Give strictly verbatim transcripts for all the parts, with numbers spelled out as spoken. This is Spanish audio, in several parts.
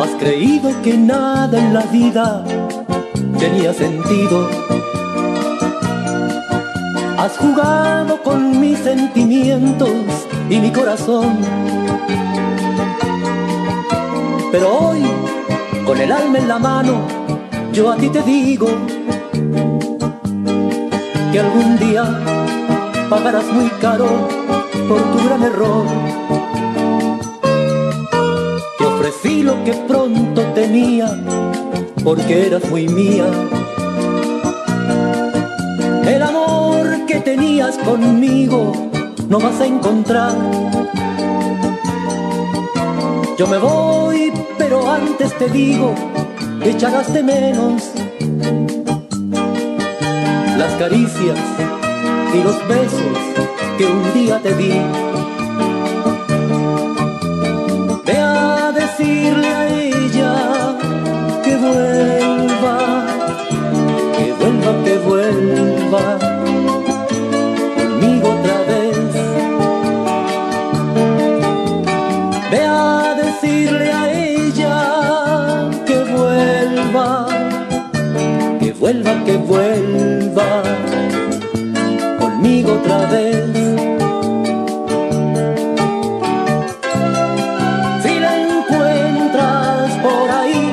Has creído que nada en la vida tenía sentido. Has jugado con mis sentimientos y mi corazón. Pero hoy, con el alma en la mano, yo a ti te digo que algún día pagarás muy caro por tu gran error. Te ofrecí lo que pronto tenía porque eras muy mía. El amor que tenías conmigo no vas a encontrar. Yo me voy, pero antes te digo que echarás de menos las caricias y los besos que un día te di. Ve a decirle a ella que vuelva, que vuelva, que vuelva conmigo otra vez. Ve a decirle a ella que vuelva, que vuelva, que vuelva conmigo otra vez. Si la encuentras por ahí,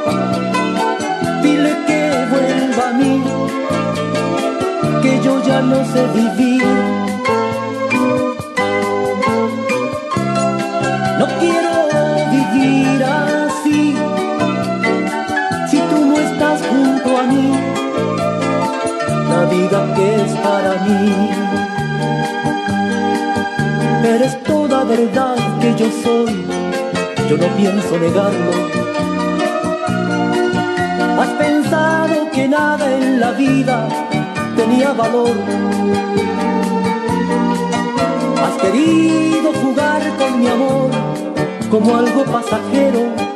dile que vuelva a mí, que yo ya no sé vivir. No quiero vivir así, si tú no estás junto a mí, la vida que es para mí. Eres toda verdad que yo soy, yo no pienso negarlo. Has pensado que nada en la vida tenía valor. Has querido jugar con mi amor como algo pasajero.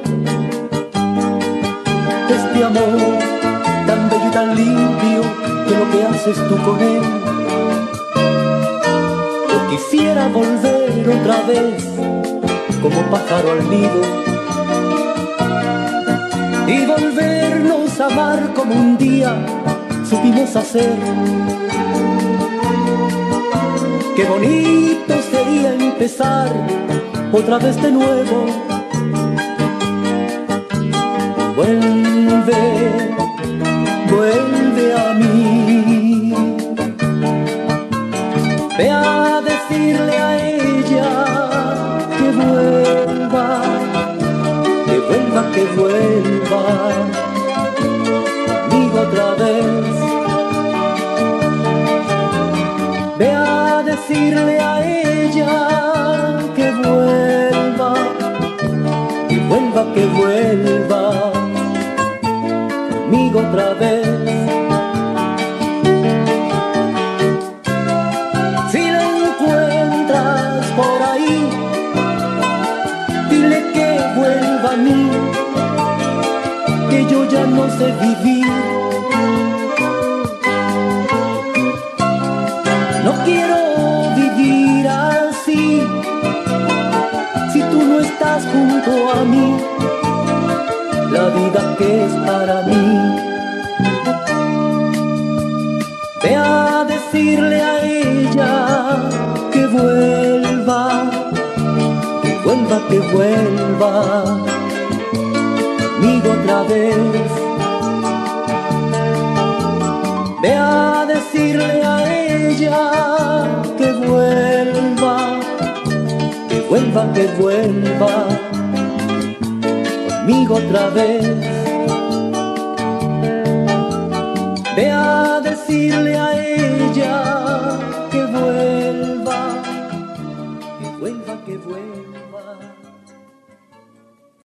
Este amor tan bello y tan limpio, que lo que haces tú con él. Yo quisiera volver otra vez como pájaro al nido y volvernos a amar como un día supimos hacer. Qué bonito sería empezar otra vez de nuevo. Vuelve, vuelve a mí. Ve a decirle a ella que vuelva, que vuelva, que vuelva conmigo otra vez. Ve a decirle a ella que vuelva, que vuelva, que vuelva conmigo otra vez. Si la encuentras por ahí, dile que vuelva a mí, que yo ya no sé vivir. No quiero vivir así, si tú no estás junto a mí, la vida que es para mí. Ve a decirle a ella que vuelva, que vuelva, que vuelva conmigo otra vez. Ve a decirle a ella que vuelva, que vuelva, que vuelva conmigo otra vez. Ve a decirle